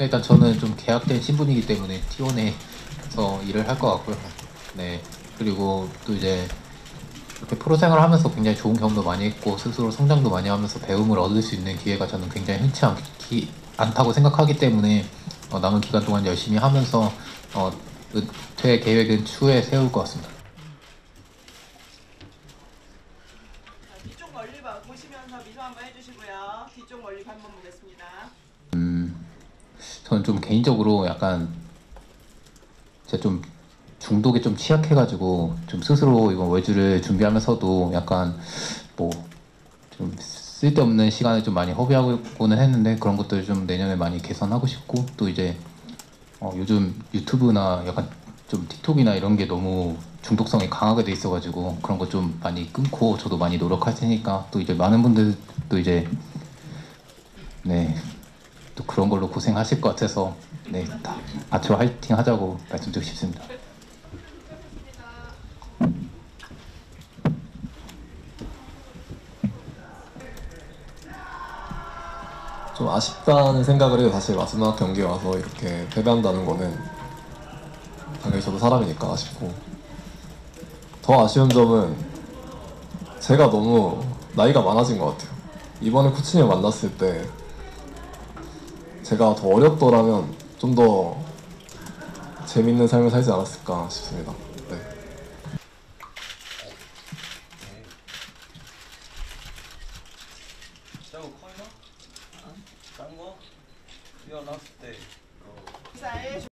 일단 저는 좀 계약된 신분이기 때문에 T1에서 일을 할 것 같고요. 네. 그리고 또 이제 이렇게 프로 생활을 하면서 굉장히 좋은 경험도 많이 했고 스스로 성장도 많이 하면서 배움을 얻을 수 있는 기회가 저는 굉장히 않다고 생각하기 때문에 남은 기간 동안 열심히 하면서 은퇴 계획은 추후에 세울 것 같습니다. 뒤쪽 멀리 보시면서 미소 한번 해주시고요. 뒤쪽 멀리 한번 보겠습니다. 저는 좀 개인적으로 약간 제가 좀 중독에 좀 취약해가지고 좀 스스로 이번 월주를 준비하면서도 약간 뭐 좀 쓸데없는 시간을 좀 많이 허비하고는 했는데 그런 것들을 좀 내년에 많이 개선하고 싶고 또 이제 요즘 유튜브나 약간 좀 틱톡이나 이런 게 너무 중독성이 강하게 돼 있어가지고 그런 거 좀 많이 끊고 저도 많이 노력할 테니까 또 이제 많은 분들도 이제 네 또 그런 걸로 고생하실 것 같아서 네 다 아초 화이팅 하자고 말씀드리고 싶습니다. 좀 아쉽다는 생각을 해요. 사실 마지막 경기에 와서 이렇게 패배한다는 거는 당연히 저도 사람이니까 아쉽고, 더 아쉬운 점은 제가 너무 나이가 많아진 것 같아요. 이번에 코치님 만났을 때 제가 더 어렸더라면 좀 더 재밌는 삶을 살지 않았을까 싶습니다. 네. 작은 커이나? 딴 거? 뛰어났을 때. 인사해